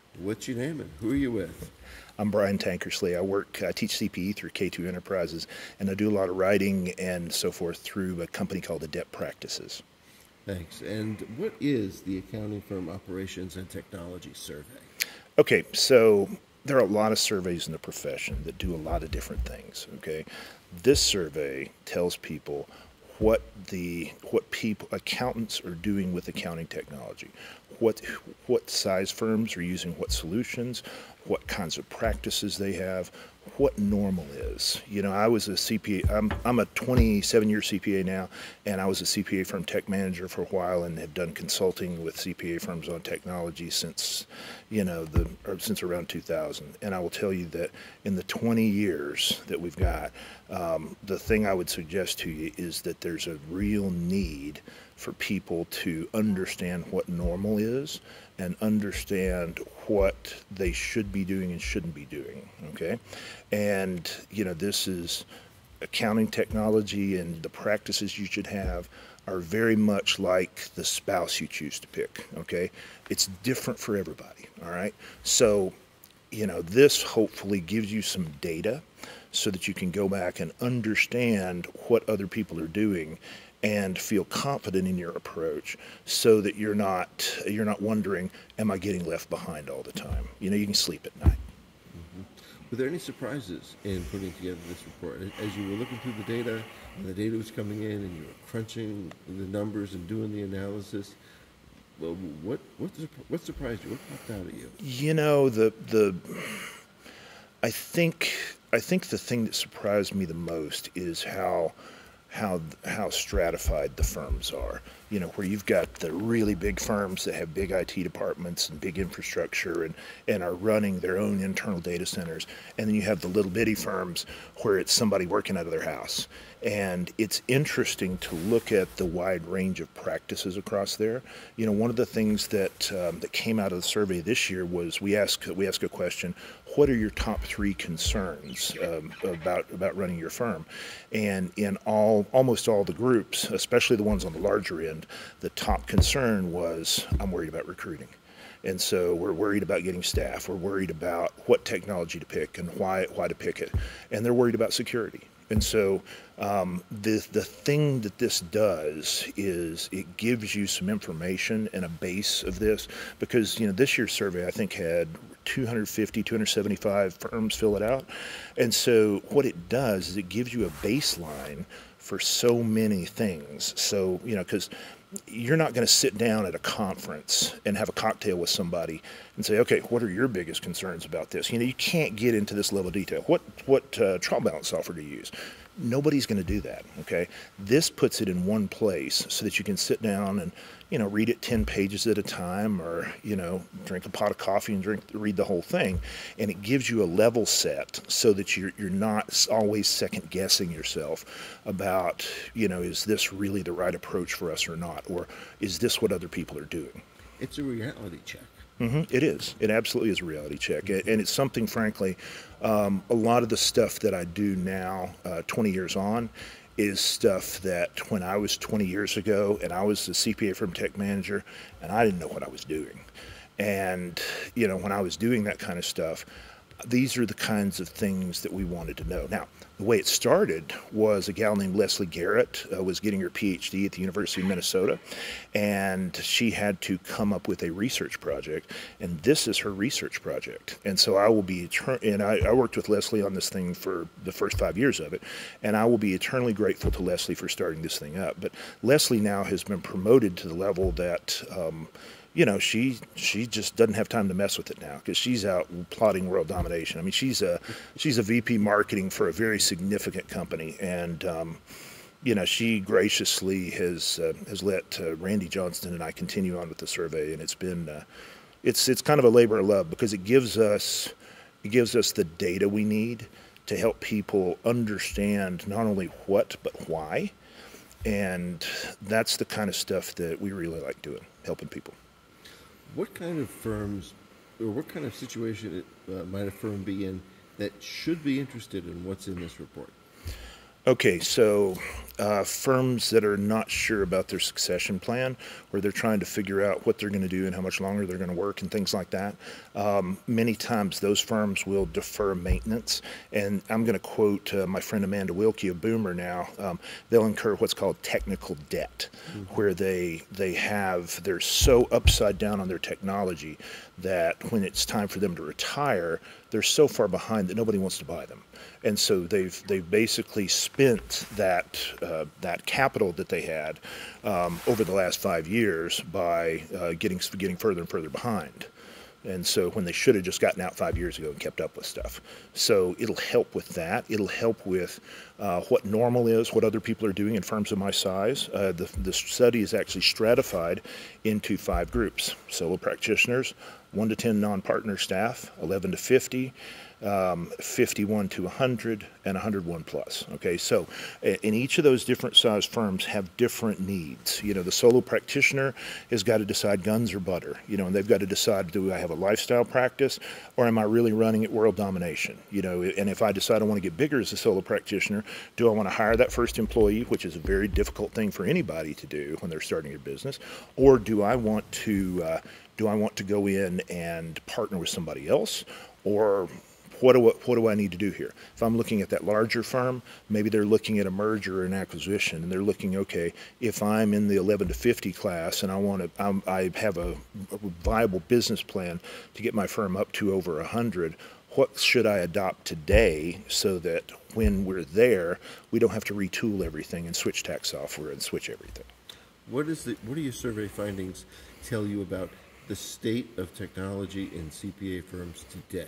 What's your name and who are you with? I'm Brian Tankersley. I teach CPE through K2 Enterprises, and I do a lot of writing and so forth through a company called Adept Practices. Thanks. And what is the Accounting Firm Operations and Technology Survey? Okay, so there are a lot of surveys in the profession that do a lot of different things. Okay, this survey tells people what people accountants are doing with accounting technology, what size firms are using what solutions, what kinds of practices they have, what normal is. You know, I was a CPA. I'm a 27-year CPA now, and I was a CPA firm tech manager for a while, and have done consulting with CPA firms on technology since, since around 2000. And I will tell you that in the 20 years that we've got, the thing I would suggest to you is that there's a real need for people to understand what normal is and understand what they should be doing and shouldn't be doing. Okay, and this is accounting technology, and the practices you should have are very much like the spouse you choose to pick. Okay, it's different for everybody. All right, so this hopefully gives you some data so that you can go back and understand what other people are doing and feel confident in your approach, so that you're not wondering, am I getting left behind all the time? You can sleep at night. Mhm. Were there any surprises in putting together this report? As you were looking through the data, and the data was coming in, and you were crunching the numbers and doing the analysis, well, what surprised you? What popped out at you? The I think the thing that surprised me the most is how stratified the firms are. Where you've got the really big firms that have big IT departments and big infrastructure and are running their own internal data centers. And then you have the little bitty firms where it's somebody working out of their house. And it's interesting to look at the wide range of practices across there. One of the things that came out of the survey this year was we ask a question: what are your top three concerns about running your firm? And in almost all the groups, especially the ones on the larger end, the top concern was, I'm worried about recruiting. And so we're worried about getting staff. We're worried about what technology to pick and why to pick it. And they're worried about security. And so the thing that this does is it gives you some information and a base of this, because this year's survey I think had 250, 275 firms fill it out. And so what it does is it gives you a baseline for so many things. So, because you're not going to sit down at a conference and have a cocktail with somebody and say, okay, what are your biggest concerns about this? You can't get into this level of detail. What trial balance software do you use? Nobody's going to do that. Okay, this puts it in one place so that you can sit down and read it 10 pages at a time, or drink a pot of coffee and read the whole thing, and it gives you a level set so that you're not always second guessing yourself about is this really the right approach for us or not, or is this what other people are doing. It's a reality check. It is. It absolutely is a reality check. And it's something, frankly, a lot of the stuff that I do now, 20 years on, is stuff that when I was 20 years ago and I was a CPA firm tech manager and I didn't know what I was doing. And, when I was doing that kind of stuff, these are the kinds of things that we wanted to know. Now, the way it started was a gal named Leslie Garrett was getting her PhD at the University of Minnesota, and she had to come up with a research project, and this is her research project. And so I worked with Leslie on this thing for the first 5 years of it, and I will be eternally grateful to Leslie for starting this thing up. But Leslie now has been promoted to the level that she just doesn't have time to mess with it now, because she's out plotting world domination. I mean, she's a VP marketing for a very significant company, and she graciously has let Randy Johnston and I continue on with the survey, and it's been it's kind of a labor of love, because it gives us the data we need to help people understand not only what but why, and that's the kind of stuff that we really like doing, helping people. What kind of firms, or what kind of situation might a firm be in that should be interested in what's in this report? Okay, so firms that are not sure about their succession plan, where they're trying to figure out what they're going to do and how much longer they're going to work and things like that, many times those firms will defer maintenance. And I'm going to quote my friend Amanda Wilkie of Boomer now. They'll incur what's called technical debt, where they're so upside down on their technology that when it's time for them to retire, they're so far behind that nobody wants to buy them. And so they've basically spent that capital that they had over the last 5 years by getting further and further behind. And so when they should have just gotten out 5 years ago and kept up with stuff. So it'll help with that. It'll help with what normal is, what other people are doing in firms of my size. The study is actually stratified into 5 groups: solo practitioners, 1 to 10 non-partner staff, 11 to 50, 51 to 100, and 101 plus. Okay, so in each of those different size firms have different needs. You know, the solo practitioner has got to decide guns or butter. You know, and they've got to decide, do I have a lifestyle practice or am I really running at world domination? You know, and if I decide I want to get bigger as a solo practitioner, do I want to hire that first employee, which is a very difficult thing for anybody to do when they're starting a business, or do I want to go in and partner with somebody else, or what do I need to do here? If I'm looking at that larger firm, maybe they're looking at a merger or an acquisition, and they're looking, okay, if I'm in the 11 to 50 class and I have a viable business plan to get my firm up to over 100, what should I adopt today so that when we're there, we don't have to retool everything and switch tax software and switch everything? What do your survey findings tell you about the state of technology in CPA firms today?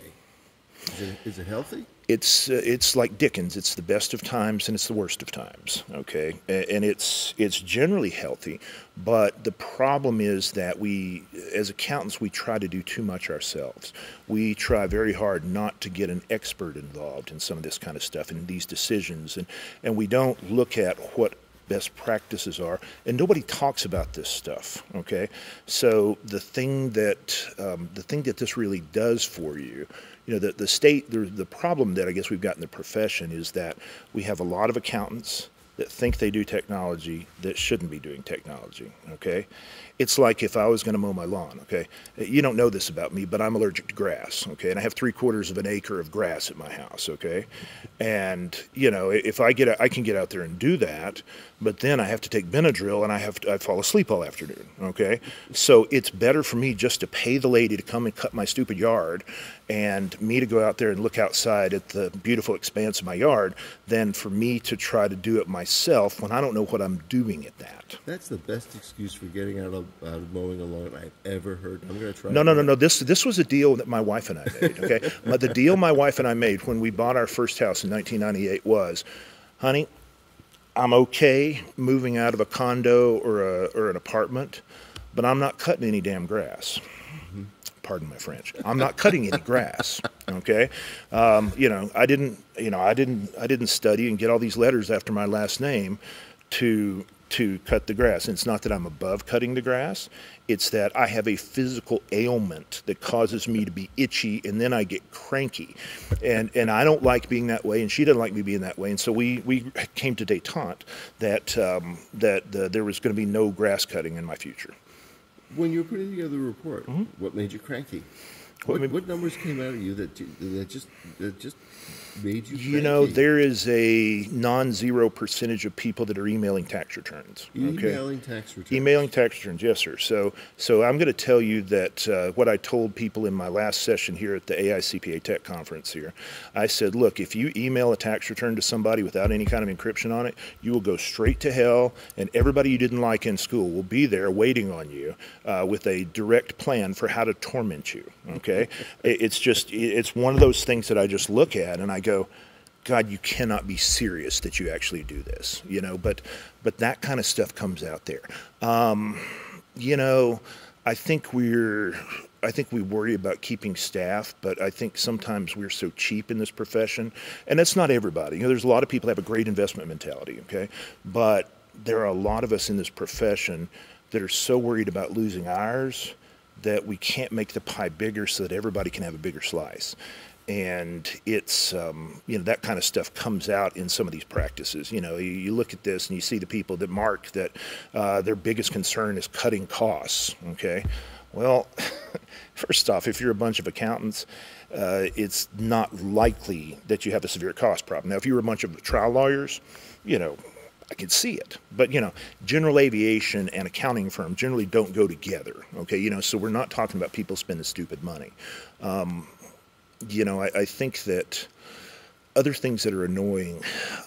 Is it healthy? It's like Dickens. It's the best of times and it's the worst of times. Okay, and it's generally healthy, but the problem is that we, as accountants, we try to do too much ourselves. We try very hard not to get an expert involved in some of this kind of stuff and these decisions, and we don't look at what best practices are, and nobody talks about this stuff. Okay, so the thing that this really does for you, you know, the problem that I guess we've got in the profession is that we have a lot of accountants that think they do technology that shouldn't be doing technology. Okay, it's like if I was going to mow my lawn. Okay, you don't know this about me, but I'm allergic to grass. Okay, and I have 3/4 of an acre of grass at my house. Okay, and you know, if I can get out there and do that, but then I have to take Benadryl and I fall asleep all afternoon. Okay, so it's better for me just to pay the lady to come and cut my stupid yard, and me to go out there and look outside at the beautiful expanse of my yard, than for me to try to do it myself when I don't know what I'm doing at that. That's the best excuse for getting out of mowing a lawn I've ever heard. I'm going to try. No. This was a deal that my wife and I made. Okay, but the deal my wife and I made when we bought our first house in 1998 was, honey, I'm okay moving out of a condo or an apartment, but I'm not cutting any damn grass. Pardon my French. I'm not cutting any grass. Okay, you know, I didn't study and get all these letters after my last name to cut the grass. And it's not that I'm above cutting the grass. It's that I have a physical ailment that causes me to be itchy, and then I get cranky, and I don't like being that way, and she doesn't like me being that way. And so we came to detente that there was going to be no grass cutting in my future. When you were putting together the report, what made you cranky? What numbers came out of you that just made you cranky? You know, there is a non-zero percentage of people that are emailing tax returns. Okay? Emailing tax returns? Emailing tax returns, yes, sir. So I'm going to tell you that what I told people in my last session here at the AICPA Tech Conference here, I said, look, if you email a tax return to somebody without any kind of encryption on it, you will go straight to hell, and everybody you didn't like in school will be there waiting on you with a direct plan for how to torment you, okay? It's one of those things that I just look at and I go, God, you cannot be serious that you actually do this, you know, but that kind of stuff comes out there. You know, I think we worry about keeping staff, but I think sometimes we're so cheap in this profession, and that's not everybody. You know, there's a lot of people that have a great investment mentality, okay, but there are a lot of us in this profession that are so worried about losing ours that we can't make the pie bigger so that everybody can have a bigger slice. And it's, that kind of stuff comes out in some of these practices. You look at this and you see the people that mark that their biggest concern is cutting costs, okay? Well, first off, if you're a bunch of accountants, it's not likely that you have a severe cost problem. Now, if you were a bunch of trial lawyers, I could see it. But, general aviation and accounting firms generally don't go together, okay? So we're not talking about people spending stupid money. I think that other things that are annoying,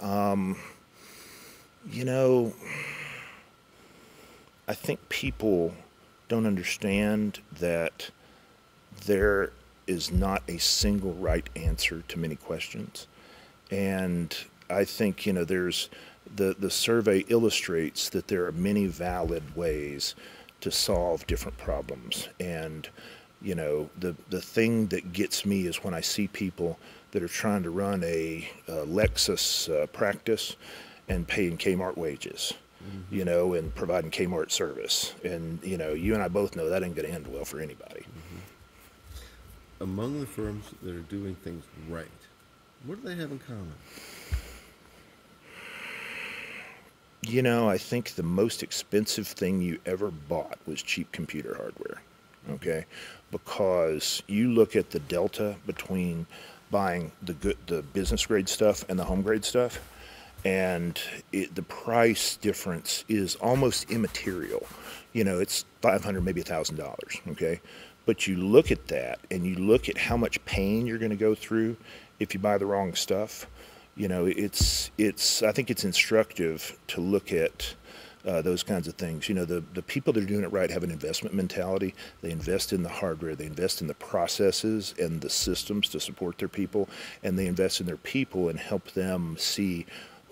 I think people don't understand that there is not a single right answer to many questions. And I think, there's the survey illustrates that there are many valid ways to solve different problems. And the thing that gets me is when I see people that are trying to run a Lexus practice and paying Kmart wages, and providing Kmart service. And, you and I both know that ain't going to end well for anybody. Among the firms that are doing things right, what do they have in common? I think the most expensive thing you ever bought was cheap computer hardware, okay? Because you look at the delta between buying the business grade stuff and the home grade stuff, and the price difference is almost immaterial. It's $500, maybe $1,000, okay? But you look at that and you look at how much pain you're going to go through if you buy the wrong stuff. I think it's instructive to look at those kinds of things. The people that are doing it right have an investment mentality. They invest in the hardware, they invest in the processes and the systems to support their people, and they invest in their people and help them see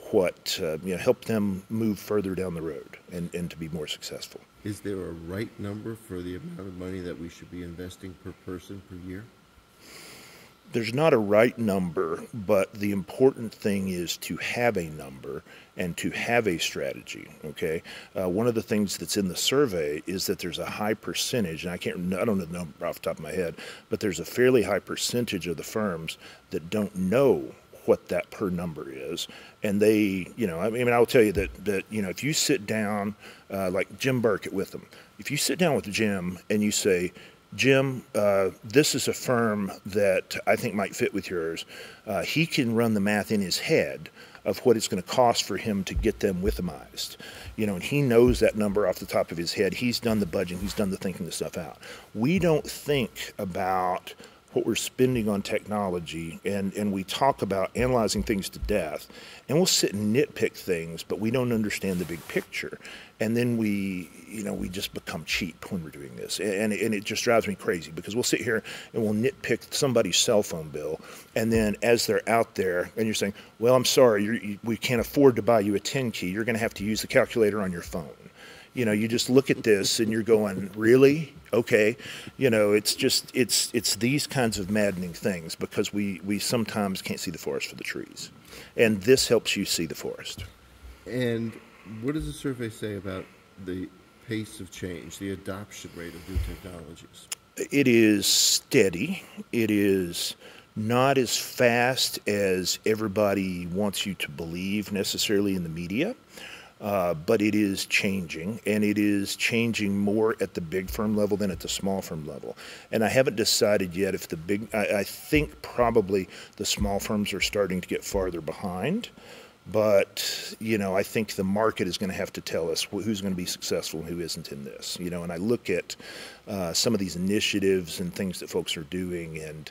help them move further down the road and to be more successful. Is there a right number for the amount of money that we should be investing per person per year? There's not a right number, but the important thing is to have a number and to have a strategy, okay? One of the things that's in the survey is that there's a high percentage, and I don't know the number off the top of my head, but there's a fairly high percentage of the firms that don't know what that per number is. And they, I'll tell you that if you sit down, like Jim Burkett with them, if you sit down with Jim and you say, Jim, this is a firm that I think might fit with yours. He can run the math in his head of what it's going to cost for him to get them Withemized. And he knows that number off the top of his head. He's done the budgeting. He's done the thinking the stuff out. We don't think about what we're spending on technology, and we talk about analyzing things to death, and we'll sit and nitpick things, but we don't understand the big picture. And then we just become cheap when we're doing this. And it just drives me crazy, because we'll sit here and we'll nitpick somebody's cell phone bill, and then as they're out there, and you're saying, well, I'm sorry, we can't afford to buy you a 10 key. You're going to have to use the calculator on your phone. You just look at this and you're going, really? Okay. It's these kinds of maddening things, because we sometimes can't see the forest for the trees. And this helps you see the forest. And what does the survey say about the pace of change, the adoption rate of new technologies? It is steady. It is not as fast as everybody wants you to believe necessarily in the media. But it is changing, and it is changing more at the big firm level than at the small firm level. And I haven't decided yet if I think probably the small firms are starting to get farther behind. But, I think the market is going to have to tell us who's going to be successful and who isn't in this. And I look at some of these initiatives and things that folks are doing, and,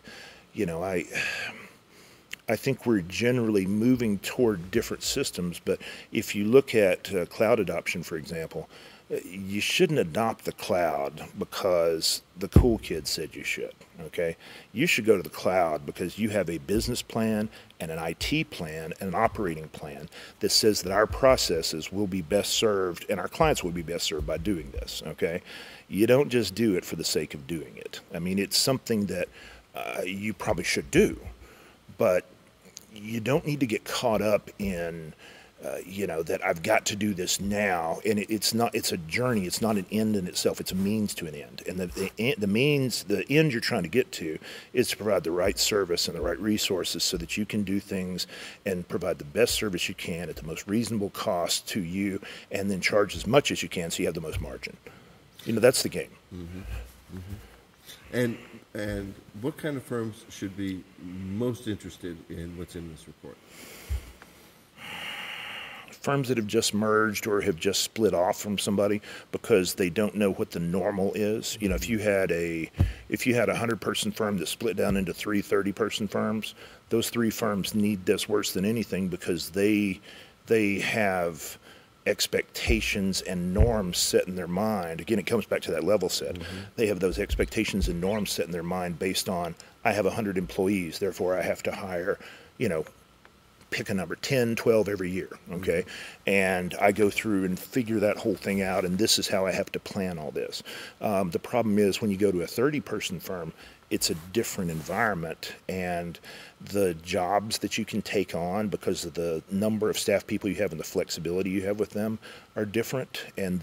I think we're generally moving toward different systems. But if you look at cloud adoption, for example, you shouldn't adopt the cloud because the cool kid said you should, okay? You should go to the cloud because you have a business plan and an IT plan and an operating plan that says that our processes will be best served and our clients will be best served by doing this, okay? You don't just do it for the sake of doing it. It's something that you probably should do. But you don't need to get caught up in that I've got to do this now, and it's a journey. It's not an end in itself. It's a means to an end, and the end you're trying to get to is to provide the right service and the right resources so that you can do things and provide the best service you can at the most reasonable cost to you, and then charge as much as you can so you have the most margin. That's the game. Mm-hmm. Mm-hmm. And what kind of firms should be most interested in what's in this report? Firms that have just merged or have just split off from somebody because they don't know what the normal is. If you had a 100-person firm that split down into 3 30-person firms, those 3 firms need this worse than anything because they have expectations and norms set in their mind. Again, it comes back to that level set. Mm-hmm. They have those expectations and norms set in their mind based on, I have 100 employees, therefore I have to hire, pick a number, 10, 12 every year, okay? Mm-hmm. And I go through and figure that whole thing out, and this is how I have to plan all this. The problem is when you go to a 30-person firm, it's a different environment, and the jobs that you can take on because of the number of staff people you have and the flexibility you have with them are different, and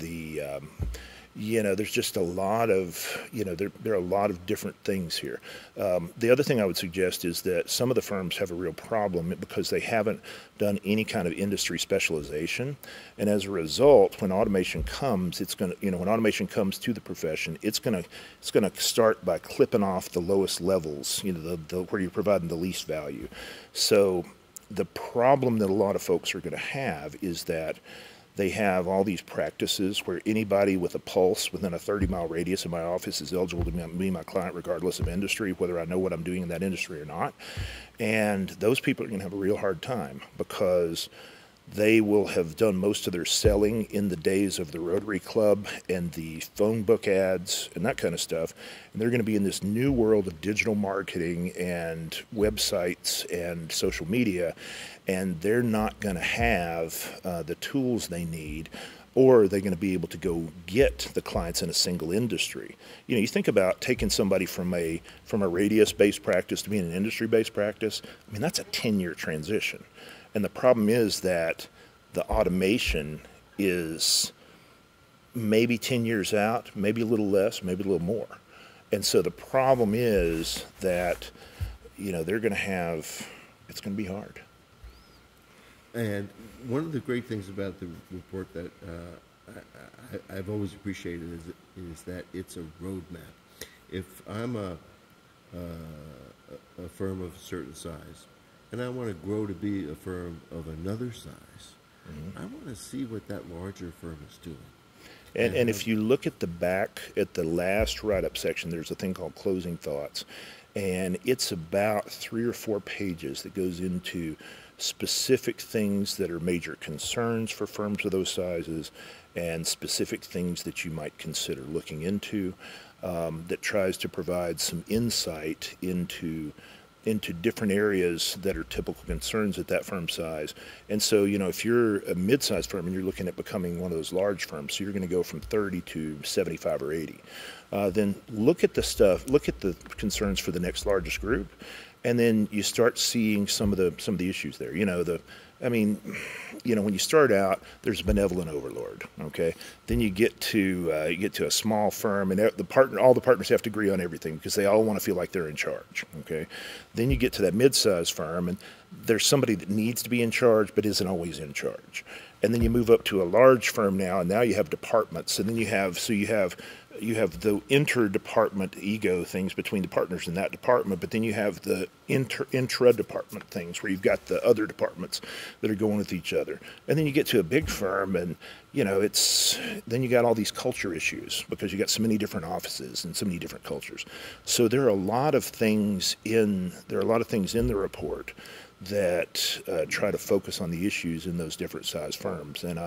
there's just a lot of, there are a lot of different things here. The other thing I would suggest is that some of the firms have a real problem because they haven't done any kind of industry specialization. And as a result, when automation comes, when automation comes to the profession, it's going to start by clipping off the lowest levels, where you're providing the least value. So the problem that a lot of folks are going to have is that they have all these practices where anybody with a pulse within a 30-mile radius of my office is eligible to be my client regardless of industry, whether I know what I'm doing in that industry or not. And those people are going to have a real hard time because they will have done most of their selling in the days of the Rotary Club and the phone book ads and that kind of stuff. And they're going to be in this new world of digital marketing and websites and social media, and they're not going to have the tools they need, or are they going to be able to go get the clients in a single industry? You think about taking somebody from a radius-based practice to being an industry-based practice. I mean, that's a 10-year transition. And the problem is that the automation is maybe 10 years out, maybe a little less, maybe a little more. And so the problem is that, they're going to it's going to be hard. And one of the great things about the report that I've always appreciated is that it's a roadmap. If I'm a firm of a certain size, and I want to grow to be a firm of another size, mm-hmm. I want to see what that larger firm is doing. And if you look at the back, at the last write-up section, there's a thing called Closing Thoughts. And it's about 3 or 4 pages that goes into specific things that are major concerns for firms of those sizes and specific things that you might consider looking into, that tries to provide some insight into different areas that are typical concerns at that firm size. And so, if you're a mid-sized firm and you're looking at becoming one of those large firms, so you're going to go from 30 to 75 or 80, then look at the concerns for the next largest group, and then you start seeing some of the issues there. When you start out, there's a benevolent overlord. Okay, then you get to a small firm, and all the partners have to agree on everything because they all want to feel like they're in charge. Okay, then you get to that mid-sized firm, and there's somebody that needs to be in charge but isn't always in charge. And then you move up to a large firm now, and now you have departments, and then you have the inter-department ego things between the partners in that department, but then you have the intra-department things where you've got the other departments that are going with each other. And then you get to a big firm, and then you got all these culture issues because you got so many different offices and so many different cultures. So there are a lot of things in the report that try to focus on the issues in those different size firms. And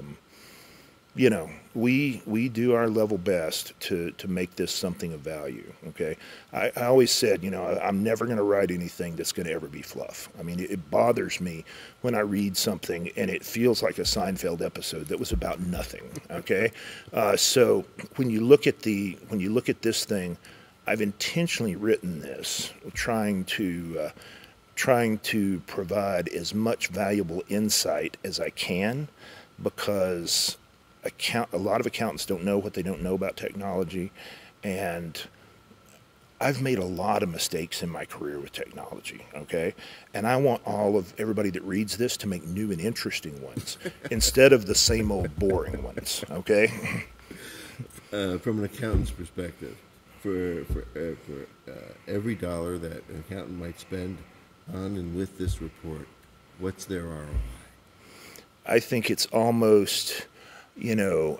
we do our level best to make this something of value. Okay, I always said, I'm never going to write anything that's going to ever be fluff. I mean, it bothers me when I read something and it feels like a Seinfeld episode that was about nothing. Okay, so when you look at this thing, I've intentionally written this trying to trying to provide as much valuable insight as I can, because a lot of accountants don't know what they don't know about technology, and I've made a lot of mistakes in my career with technology, okay? And I want everybody that reads this to make new and interesting ones instead of the same old boring ones, okay? From an accountant's perspective, for every dollar that an accountant might spend on and with this report, what's their ROI? I think it's almost, you know,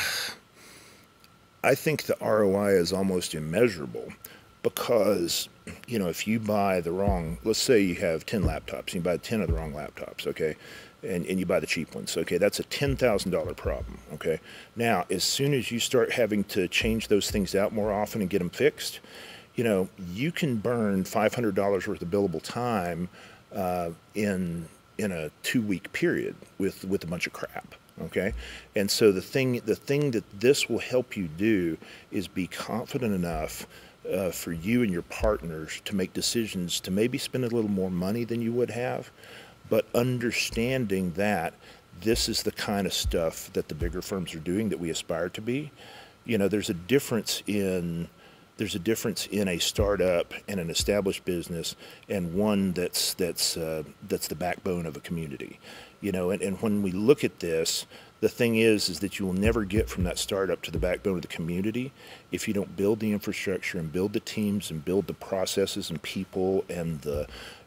I think the ROI is almost immeasurable, because, you know, if you buy the wrong, let's say you have 10 laptops, and you buy 10 of the wrong laptops, okay, and you buy the cheap ones, okay, that's a $10,000 problem, okay. Now, as soon as you start having to change those things out more often and get them fixed, you know, you can burn $500 worth of billable time in a 2-week period with a bunch of crap. Okay, and so the thing that this will help you do is be confident enough for you and your partners to make decisions to maybe spend a little more money than you would have, but understanding that this is the kind of stuff that the bigger firms are doing that we aspire to be. You know, there's a difference in a startup and an established business, and one that's the backbone of a community. You know, and when we look at this, the thing is that you will never get from that startup to the backbone of the community if you don't build the infrastructure and build the teams and build the processes and people and the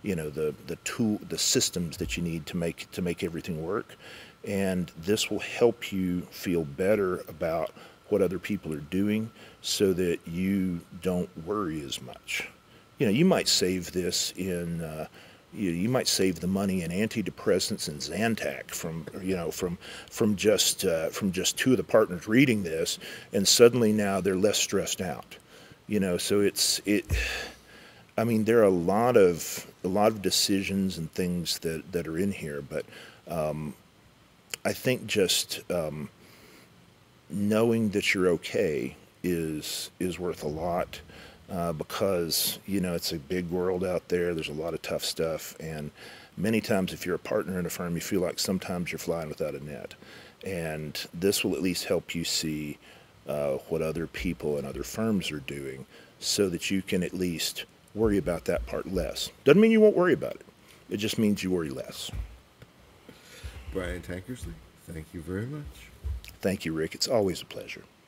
systems that you need to make everything work. And this will help you feel better about what other people are doing, so that you don't worry as much. You know, you might save this in you might save the money in antidepressants and Zantac from just 2 of the partners reading this, and suddenly now they're less stressed out. You know, so I mean, there are a lot of decisions and things that are in here, but I think just knowing that you're okay is worth a lot. Because, you know, it's a big world out there. There's a lot of tough stuff. And many times if you're a partner in a firm, you feel like sometimes you're flying without a net. And this will at least help you see what other people and other firms are doing, so that you can at least worry about that part less. Doesn't mean you won't worry about it. It just means you worry less. Brian Tankersley, thank you very much. Thank you, Rick. It's always a pleasure.